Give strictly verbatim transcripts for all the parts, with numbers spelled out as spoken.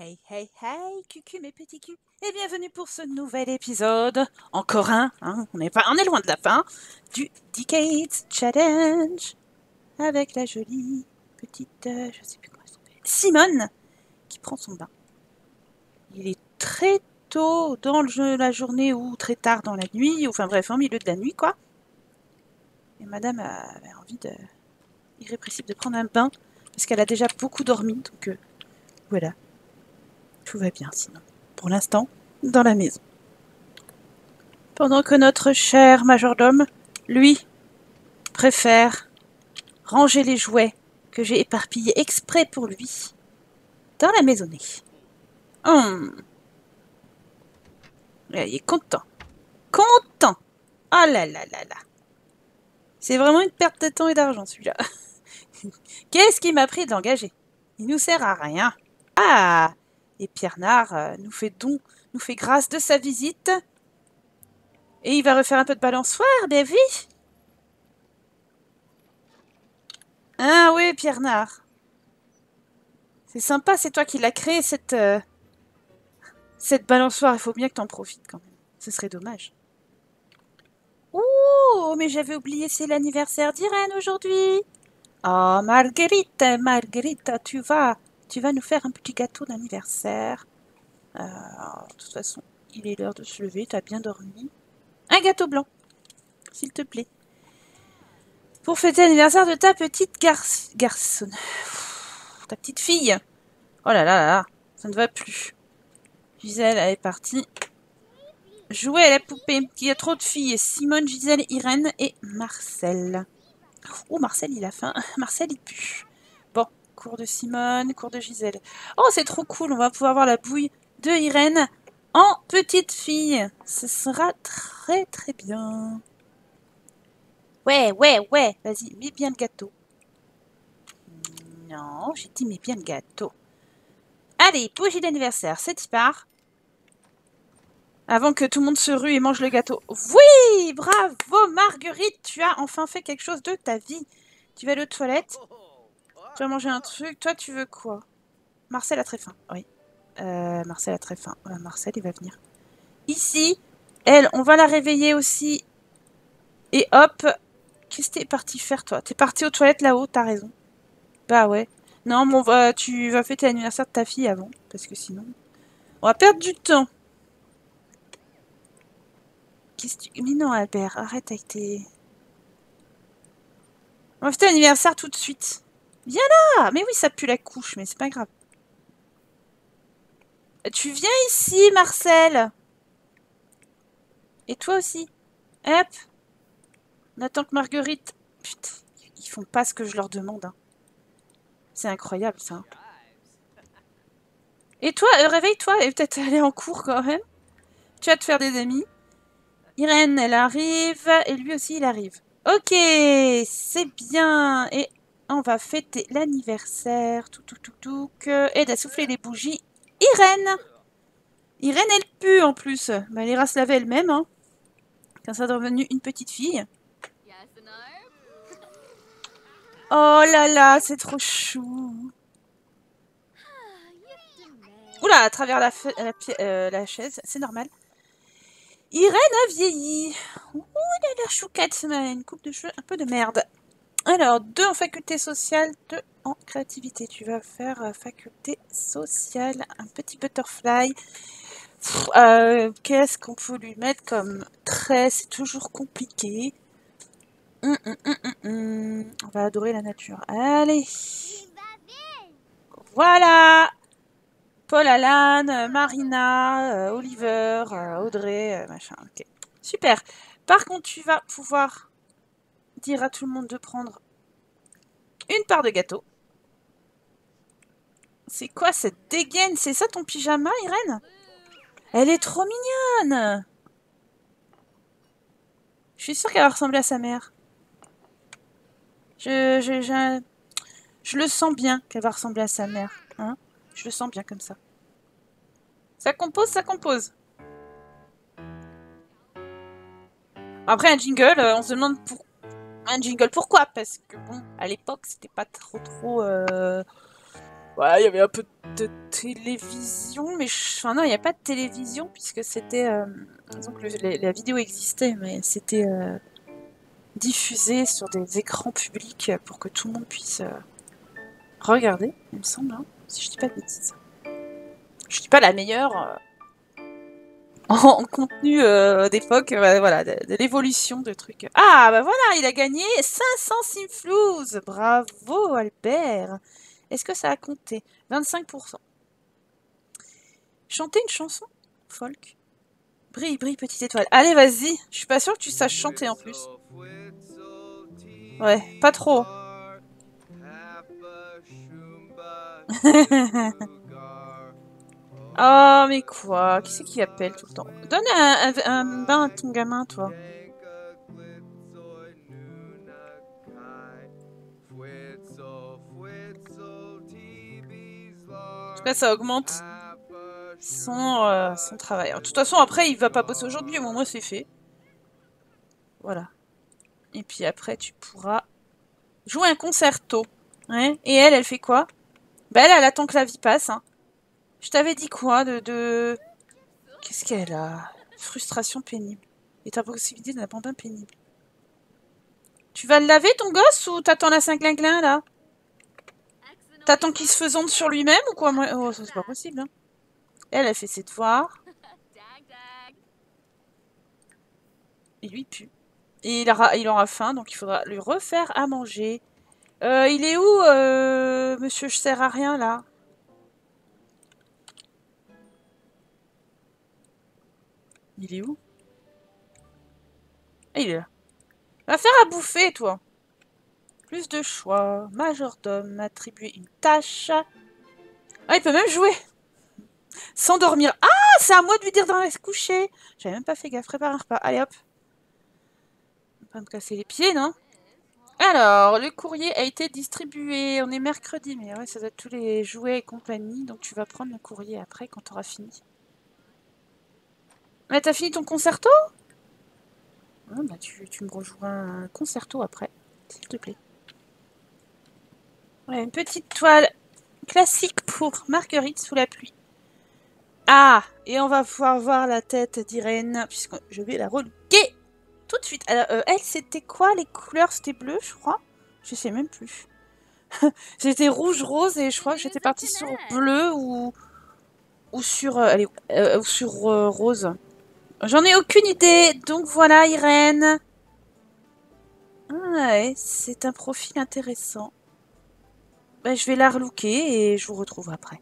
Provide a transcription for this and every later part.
Hey, hey, hey, cucu mes petits culs, et bienvenue pour ce nouvel épisode, encore un, hein, on, est pas, on est loin de la fin, du Decades Challenge, avec la jolie petite, euh, je sais plus comment elle s'appelle, Simone, qui prend son bain. Il est très tôt dans le jeu, la journée ou très tard dans la nuit, ou enfin bref, en milieu de la nuit, quoi. Et madame avait envie de, irrépressible de prendre un bain, parce qu'elle a déjà beaucoup dormi, donc euh, voilà. Tout va bien sinon. Pour l'instant, dans la maison. Pendant que notre cher majordome, lui, préfère ranger les jouets que j'ai éparpillés exprès pour lui dans la maisonnée. Hum. Il est content. Content. Oh là là là là. C'est vraiment une perte de temps et d'argent celui-là. Qu'est-ce qui m'a pris de l'engager? Il nous sert à rien. Ah. Et Pierre Nard euh, nous fait don, nous fait grâce de sa visite. Et il va refaire un peu de balançoire, bien oui. Ah oui, Pierre Nard. C'est sympa, c'est toi qui l'as créé, cette, euh, cette balançoire. Il faut bien que t'en profites quand même. Ce serait dommage. Ouh, mais j'avais oublié, c'est l'anniversaire d'Irène aujourd'hui. Oh, Marguerite, Marguerite, tu vas, tu vas nous faire un petit gâteau d'anniversaire. Euh, de toute façon, il est l'heure de se lever, t'as bien dormi. Un gâteau blanc, s'il te plaît. Pour fêter l'anniversaire de ta petite gar garçonne. Ta petite fille. Oh là là là là, ça ne va plus. Gisèle, elle est partie. Jouer à la poupée. Il y a trop de filles. Simone, Gisèle, Irène et Marcel. Oh, Marcel, il a faim. Marcel, il pue. Bon, cours de Simone, cours de Gisèle. Oh, c'est trop cool. On va pouvoir voir la bouille de Irène en petite fille. Ce sera très très bien. Ouais, ouais, ouais. Vas-y, mets bien le gâteau. Non, j'ai dit mets bien le gâteau. Allez, bougie d'anniversaire, c'est y part. Avant que tout le monde se rue et mange le gâteau. Oui, bravo Marguerite, tu as enfin fait quelque chose de ta vie. Tu vas aller aux toilettes, tu vas manger un truc. Toi, tu veux quoi? Marcel a très faim, oui. Euh, Marcel a très faim. Euh, Marcel, il va venir. Ici, elle, on va la réveiller aussi. Et hop, qu'est-ce que t'es parti faire, toi? T'es parti aux toilettes là-haut, t'as raison. Bah ouais. Non, mais on va, tu vas fêter l'anniversaire de ta fille avant, parce que sinon, on va perdre du temps. Qu'est-ce que tu... Mais non, Albert, arrête avec tes... On va fêter l'anniversaire tout de suite. Viens là! Mais oui, ça pue la couche, mais c'est pas grave. Tu viens ici, Marcel! Et toi aussi. Hop! On attend que Marguerite... Putain, ils font pas ce que je leur demande. Hein. C'est incroyable, ça. Hein. Et toi, euh, réveille-toi et peut-être aller en cours quand même. Tu vas te faire des amis. Irène, elle arrive. Et lui aussi, il arrive. Ok, c'est bien. Et on va fêter l'anniversaire. Tout, tout, tout, tout. Et de souffler les bougies. Irène! Irène, elle pue en plus. Bah, elle ira se laver elle-même. Hein, quand ça est devenue une petite fille. Oh là là, c'est trop chou. Oula, à travers la, la, euh, la chaise, c'est normal. Irène a vieilli. Ouh, elle a l'air chouquette, c'est une coupe de cheveux un peu de merde. Alors, deux en faculté sociale, deux en créativité. Tu vas faire euh, faculté sociale, un petit butterfly. Euh, Qu'est-ce qu'on peut lui mettre comme trait? C'est toujours compliqué. Hum, hum, hum, hum, hum. On va adorer la nature. Allez. Voilà. Paul Alan, Marina, euh, Oliver, euh, Audrey, euh, machin. Ok. Super. Par contre, tu vas pouvoir dire à tout le monde de prendre une part de gâteau. C'est quoi cette dégaine? C'est ça ton pyjama, Irène? Elle est trop mignonne. Je suis sûre qu'elle va ressembler à sa mère. Je, je, je, je le sens bien qu'elle va ressembler à sa mère. Hein, je le sens bien comme ça. Ça compose, ça compose. Après, un jingle, euh, on se demande pour... un jingle pourquoi. Parce que bon, à l'époque, c'était pas trop trop... Euh... Ouais, il y avait un peu de télévision, mais je... enfin non, il n'y a pas de télévision puisque c'était... Euh... Donc le, la, la vidéo existait, mais c'était euh, diffusé sur des écrans publics pour que tout le monde puisse euh, regarder, il me semble, hein, si je dis pas de bêtises. Je dis pas la meilleure euh, en contenu euh, d'époque, euh, voilà, de, de l'évolution de trucs. Ah, bah voilà, il a gagné cinq cents Simflouz. Bravo, Albert. Est-ce que ça a compté? vingt-cinq pour cent. Chanter une chanson folk. Brille, brille, petite étoile. Allez, vas-y. Je suis pas sûre que tu saches chanter en plus. Ouais, pas trop. Oh, mais quoi? Qui c'est qui appelle tout le temps? Donne un, un, un bain à ton gamin, toi. En tout cas, ça augmente son, euh, son travail. Alors, de toute façon, après, il va pas bosser aujourd'hui. Au moins, c'est fait. Voilà. Et puis après, tu pourras jouer un concerto. Ouais. Et elle, elle fait quoi? Bah, elle, elle attend que la vie passe. Hein. Je t'avais dit quoi de... de... Qu'est-ce qu'elle a? Frustration pénible. Et ta possibilité d'un abandon pénible. Tu vas le laver, ton gosse, ou t'attends la cinq-linglin, là? T'attends qu'il se faisante sur lui-même, ou quoi? Oh, ça, c'est pas possible, hein. Elle, elle fait ses devoirs. Et lui, il pue. Et il aura, il aura faim, donc il faudra lui refaire à manger. Euh, il est où, euh, monsieur je sers à rien, là? Il est où? Ah, il est là. Va faire à bouffer, toi. Plus de choix. Majordome. Attribuer une tâche. Ah, il peut même jouer. S'endormir. Ah, c'est à moi de lui dire d'aller se coucher. J'avais même pas fait gaffe. Prépare un repas. Allez, hop. On va pas me casser les pieds, non? Alors, le courrier a été distribué. On est mercredi, mais ouais, ça doit être tous les jouets et compagnie. Donc, tu vas prendre le courrier après, quand tu auras fini. Mais t'as fini ton concerto? Ah, bah, tu, tu me rejoins un concerto après, s'il te plaît. Ouais, une petite toile classique pour Marguerite sous la pluie. Ah, et on va pouvoir voir la tête d'Irène, puisque je vais la relooker tout de suite. Alors, euh, elle, c'était quoi les couleurs? C'était bleu, je crois. Je sais même plus. J'étais rouge-rose et je crois que j'étais partie sur bleu ou, ou sur, euh, allez, euh, ou sur euh, rose. J'en ai aucune idée. Donc voilà, Irène. Ah ouais, c'est un profil intéressant. Ben, je vais la relooker et je vous retrouve après.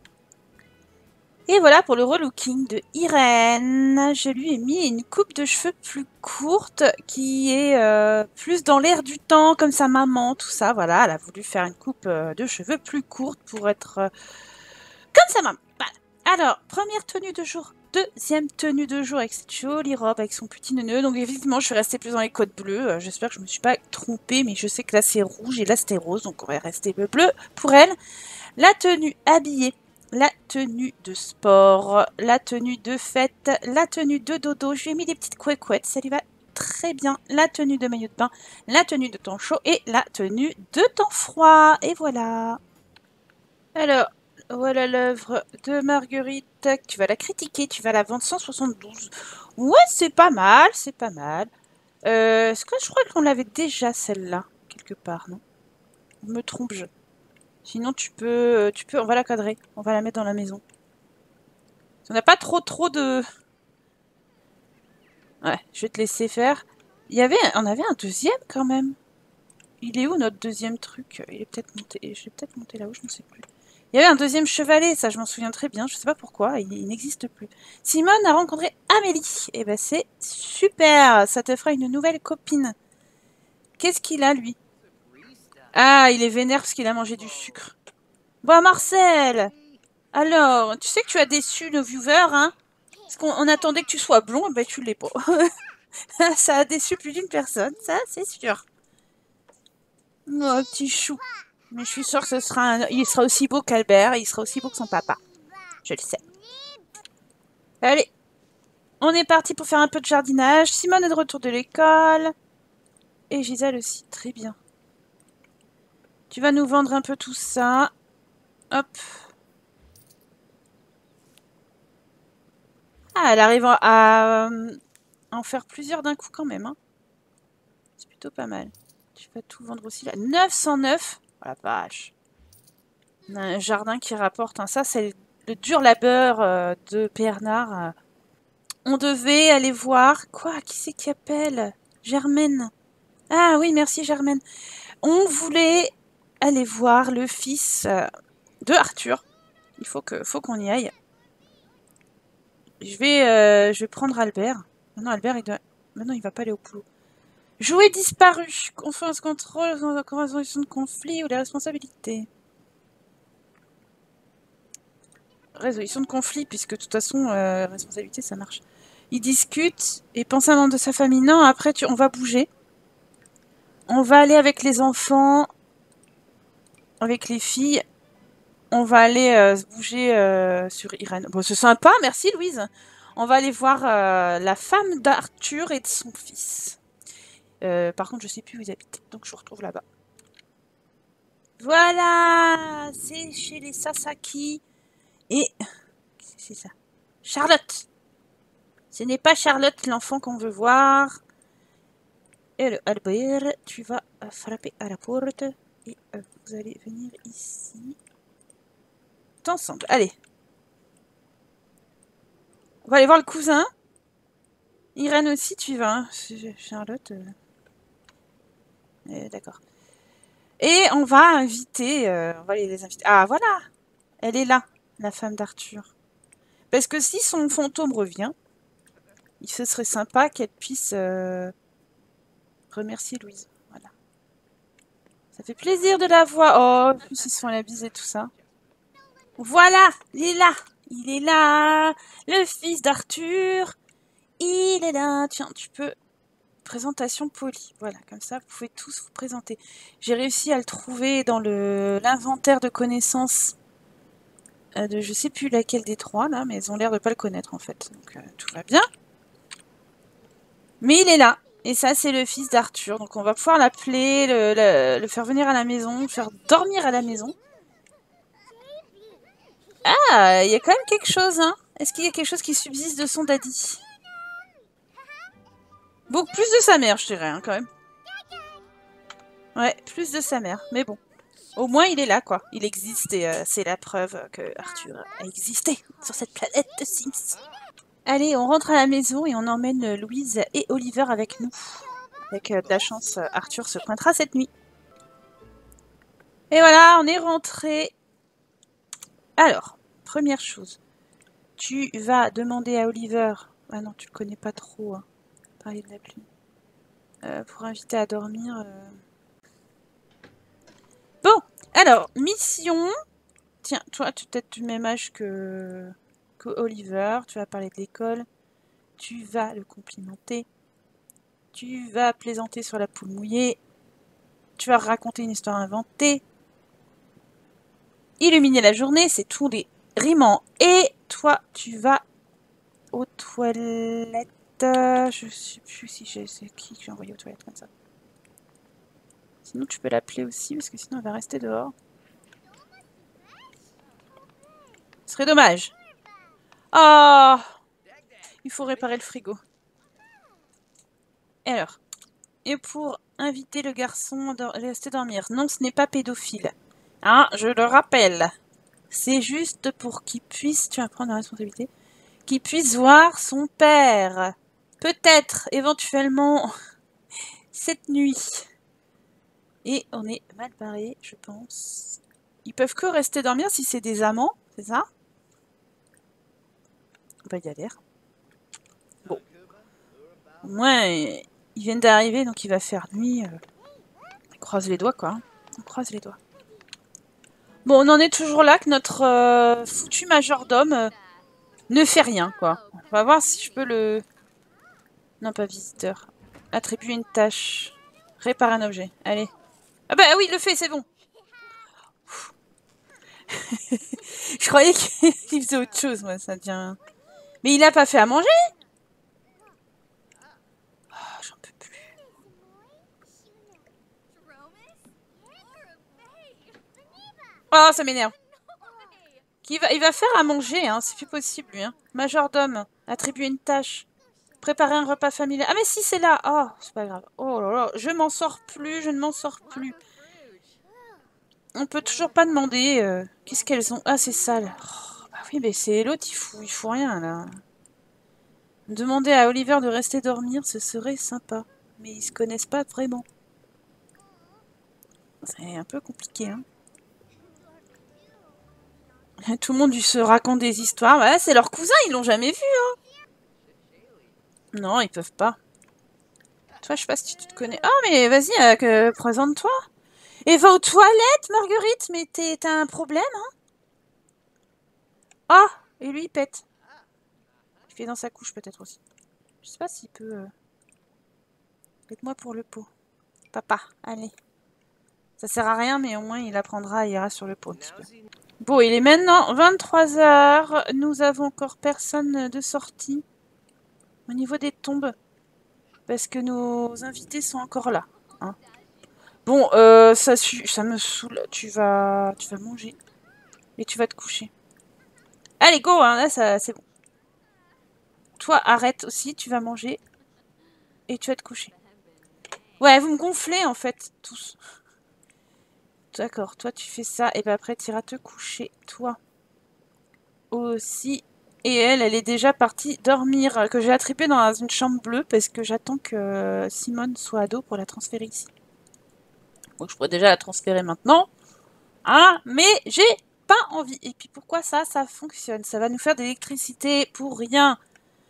Et voilà pour le relooking de Irène. Je lui ai mis une coupe de cheveux plus courte qui est euh, plus dans l'air du temps, comme sa maman, tout ça. Voilà, elle a voulu faire une coupe euh, de cheveux plus courte pour être euh, comme sa maman. Voilà. Alors, première tenue de jour. Deuxième tenue de jour avec cette jolie robe avec son petit nœud. Donc évidemment, je suis restée plus dans les codes bleus. Euh, J'espère que je ne me suis pas trompée, mais je sais que là c'est rouge et là c'était rose. Donc on va rester bleu pour elle. La tenue habillée. La tenue de sport, la tenue de fête, la tenue de dodo. Je lui ai mis des petites couecouettes, ça lui va très bien. La tenue de maillot de bain, la tenue de temps chaud et la tenue de temps froid. Et voilà. Alors, voilà l'œuvre de Marguerite. Tu vas la critiquer, tu vas la vendre cent soixante-douze. Ouais, c'est pas mal, c'est pas mal. Euh, Est-ce que je crois qu'on l'avait déjà celle-là, quelque part, non? Je me trompe-je? Sinon, tu peux, tu peux, on va la cadrer. On va la mettre dans la maison. On n'a pas trop, trop de... Ouais, je vais te laisser faire. Il y avait, on avait un deuxième quand même. Il est où notre deuxième truc? Il est peut-être monté. Je vais peut-être monter là-haut, je ne sais plus. Il y avait un deuxième chevalet, ça je m'en souviens très bien. Je ne sais pas pourquoi, il, il n'existe plus. Simone a rencontré Amélie. Et ben c'est super, ça te fera une nouvelle copine. Qu'est-ce qu'il a lui? Ah, il est vénère parce qu'il a mangé du sucre. Bon, Marcel, alors, tu sais que tu as déçu nos viewers, hein? Parce qu'on attendait que tu sois blond, ben tu l'es pas. Ça a déçu plus d'une personne, ça c'est sûr. Oh, petit chou. Mais je suis sûre que ce sera un... il sera aussi beau qu'Albert, et il sera aussi beau que son papa. Je le sais. Allez, on est parti pour faire un peu de jardinage. Simone est de retour de l'école. Et Gisèle aussi, très bien. Tu vas nous vendre un peu tout ça. Hop. Ah, elle arrive à, à en faire plusieurs d'un coup quand même. Hein. C'est plutôt pas mal. Tu vas tout vendre aussi là. neuf cent neuf. Oh la vache. On a un jardin qui rapporte. Hein. Ça, c'est le dur labeur euh, de Bernard. Euh. On devait aller voir... Quoi? Qui c'est qui appelle? Germaine. Ah oui, merci Germaine. On voulait aller voir le fils euh, de Arthur. Il faut que, faut qu'on y aille. Je vais, euh, je vais prendre Albert. Non, Albert, il doit... Maintenant, il va pas aller au boulot. Jouet disparu. Confiance, contrôle, résolution de conflit ou des responsabilités. Résolution de conflit, puisque de toute façon, euh, responsabilité, ça marche. Il discute et pense à un membre de sa famille. Non, après, tu... on va bouger. On va aller avec les enfants, avec les filles. On va aller euh, se bouger euh, sur Irène. Bon, c'est sympa, merci Louise. On va aller voir euh, la femme d'Arthur et de son fils. Euh, par contre, je sais plus où ils habitent, donc je vous retrouve là-bas. Voilà, c'est chez les Sasaki. Et c'est ça. Charlotte. Ce n'est pas Charlotte l'enfant qu'on veut voir. Et le Albert, tu vas euh, frapper à la porte et euh, vous allez venir ici. Ensemble, allez. On va aller voir le cousin. Irène aussi, tu y vas. Hein. Charlotte. Euh... Euh, D'accord. Et on va inviter. Euh, on va aller les inviter. Ah, voilà. Elle est là, la femme d'Arthur. Parce que si son fantôme revient, il ce serait sympa qu'elle puisse euh, remercier Louise. Voilà. Ça fait plaisir de la voir. Oh, en plus ils se font la bise et tout ça. Voilà, il est là. Il est là. Le fils d'Arthur. Il est là. Tiens, tu peux... Présentation polie. Voilà, comme ça, vous pouvez tous vous présenter. J'ai réussi à le trouver dans le l'inventaire de connaissances euh, de je sais plus laquelle des trois, là, mais elles ont l'air de pas le connaître, en fait. Donc, euh, tout va bien. Mais il est là. Et ça, c'est le fils d'Arthur. Donc, on va pouvoir l'appeler, le, le, le faire venir à la maison, le faire dormir à la maison. Ah, il y a quand même quelque chose, hein. Est-ce qu'il y a quelque chose qui subsiste de son daddy? Beaucoup plus de sa mère, je dirais, hein, quand même. Ouais, plus de sa mère. Mais bon. Au moins, il est là, quoi. Il existe et euh, c'est la preuve que Arthur a existé sur cette planète de Sims. Allez, on rentre à la maison et on emmène Louise et Oliver avec nous. Avec euh, de la chance, Arthur se pointera cette nuit. Et voilà, on est rentré. Alors, première chose. Tu vas demander à Oliver... Ah non, tu le connais pas trop, hein. Parler de la pluie. Euh, pour inviter à dormir... Euh... Bon, alors, mission... Tiens, toi, tu es peut-être du même âge que... que Oliver. Tu vas parler de l'école. Tu vas le complimenter. Tu vas plaisanter sur la poule mouillée. Tu vas raconter une histoire inventée. Illuminer la journée, c'est tous les rimants. Et toi, tu vas aux toilettes. Je sais plus si c'est qui que j'ai envoyé aux toilettes comme ça. Sinon, tu peux l'appeler aussi, parce que sinon, elle va rester dehors. Ce serait dommage. Oh, il faut réparer le frigo. Et alors? Et pour inviter le garçon à rester dormir. Non, ce n'est pas pédophile. Hein, je le rappelle. C'est juste pour qu'il puisse, tu vas prendre la responsabilité, qu'il puisse voir son père. Peut-être, éventuellement, cette nuit. Et on est mal barré, je pense. Ils peuvent que rester dormir si c'est des amants, c'est ça? Bah, il y a l'air. Bon. Au moins, ils viennent d'arriver, donc il va faire nuit. Euh... On croise les doigts, quoi. On croise les doigts. Bon, on en est toujours là, que notre euh, foutu majordome euh, ne fait rien, quoi. On va voir si je peux le... Non, pas visiteur. Attribuer une tâche. Réparer un objet. Allez. Ah bah oui, il le fait, c'est bon. Je croyais qu'il faisait autre chose, moi, ça devient... Mais il a pas fait à manger? Oh, j'en peux plus. Oh, ça m'énerve. Il va, il va faire à manger, hein, c'est plus possible, lui. Hein. Majordome, attribuer une tâche. Préparer un repas familial. Ah mais si, c'est là. Oh, c'est pas grave. Oh là là, je m'en sors plus, je ne m'en sors plus. On peut toujours pas demander. Euh, Qu'est-ce qu'elles ont? Ah, c'est sale. Oh, bah oui, mais c'est l'autre, il fout, il fout rien, là. Demander à Oliver de rester dormir, ce serait sympa. Mais ils se connaissent pas vraiment. C'est un peu compliqué, hein. Tout le monde lui se raconte des histoires. Bah, c'est leur cousin, ils l'ont jamais vu, hein. Non, ils peuvent pas. Toi, je sais pas si tu te connais. Oh, mais vas-y, euh, que... présente-toi. Et va aux toilettes, Marguerite. Mais t'as un problème, hein? Ah, et lui, il pète. Il fait dans sa couche, peut-être aussi. Je sais pas s'il peut... Euh... Aide-moi pour le pot. Papa, allez. Ça sert à rien, mais au moins, il apprendra, il ira sur le pot un petit peu. Bon, il est maintenant vingt-trois heures. Nous avons encore personne de sortie. Au niveau des tombes. Parce que nos invités sont encore là. Hein. Bon, euh, ça, ça me saoule. Tu vas, tu vas manger. Et tu vas te coucher. Allez, go, hein, là, ça, c'est bon. Toi, arrête aussi, tu vas manger. Et tu vas te coucher. Ouais, vous me gonflez, en fait, tous. D'accord, toi, tu fais ça. Et ben après, tu iras te coucher. Toi aussi. Et elle, elle est déjà partie dormir. Que j'ai attrapée dans une chambre bleue. Parce que j'attends que Simone soit ado pour la transférer ici. Donc, je pourrais déjà la transférer maintenant. Hein, mais j'ai pas envie. Et puis pourquoi ça, ça fonctionne? Ça va nous faire de l'électricité pour rien.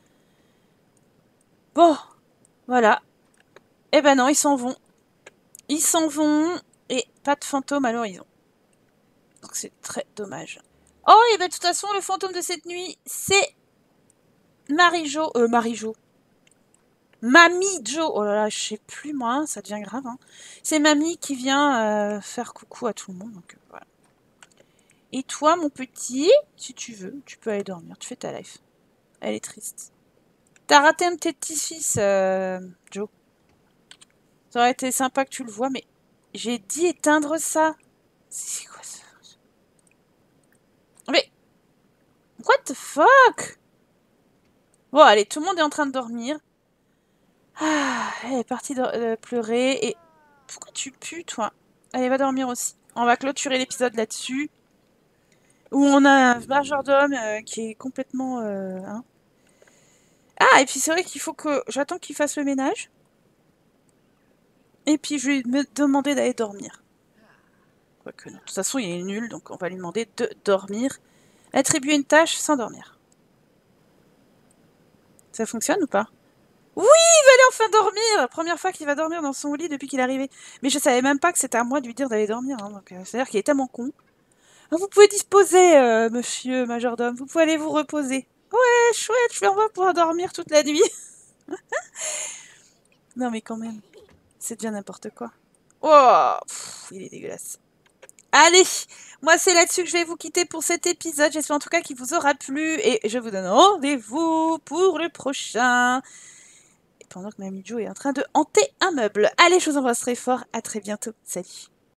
Bon, voilà. Eh ben non, ils s'en vont. Ils s'en vont. Et pas de fantôme à l'horizon. Donc c'est très dommage. Oh, et ben de toute façon, le fantôme de cette nuit, c'est Marie-Jo. Euh, Marie-Jo. Mamie Jo. Oh là là, je sais plus moi, ça devient grave. Hein. C'est Mamie qui vient euh, faire coucou à tout le monde. Donc euh, voilà. Et toi, mon petit, si tu veux, tu peux aller dormir. Tu fais ta life. Elle est triste. T'as raté un de tes petits-fils, euh, Joe. Ça aurait été sympa que tu le vois, mais j'ai dit éteindre ça. C'est quoi ça? Mais, what the fuck? Bon, allez, tout le monde est en train de dormir. Ah, elle est partie de, de pleurer. Et pourquoi tu pues, toi? Allez, va dormir aussi. On va clôturer l'épisode là-dessus. Où on a un majordome euh, qui est complètement... Euh, hein. Ah, et puis c'est vrai qu'il faut que... J'attends qu'il fasse le ménage. Et puis je vais me demander d'aller dormir. Quoique non. De toute façon, il est nul, donc on va lui demander de dormir. Attribuer une tâche sans dormir. Ça fonctionne ou pas? Oui, il va aller enfin dormir! Première fois qu'il va dormir dans son lit depuis qu'il est arrivé. Mais je savais même pas que c'était à moi de lui dire d'aller dormir. Hein, donc euh, c'est-à-dire qu'il est tellement con. Ah, vous pouvez disposer, euh, monsieur majordome. Vous pouvez aller vous reposer. Ouais, chouette, je vais enfin pouvoir dormir toute la nuit. Non mais quand même, c'est bien n'importe quoi. Oh, pff, il est dégueulasse. Allez, moi c'est là-dessus que je vais vous quitter pour cet épisode. J'espère en tout cas qu'il vous aura plu et je vous donne rendez-vous pour le prochain. Et pendant que Mamie Jo est en train de hanter un meuble. Allez, je vous embrasse très fort. À très bientôt. Salut.